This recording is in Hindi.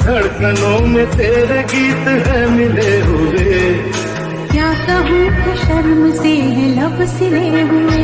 धड़कनों में तेरे गीत है मिले हुए। क्या कहूँ कि शर्म से है लब सिले हुए।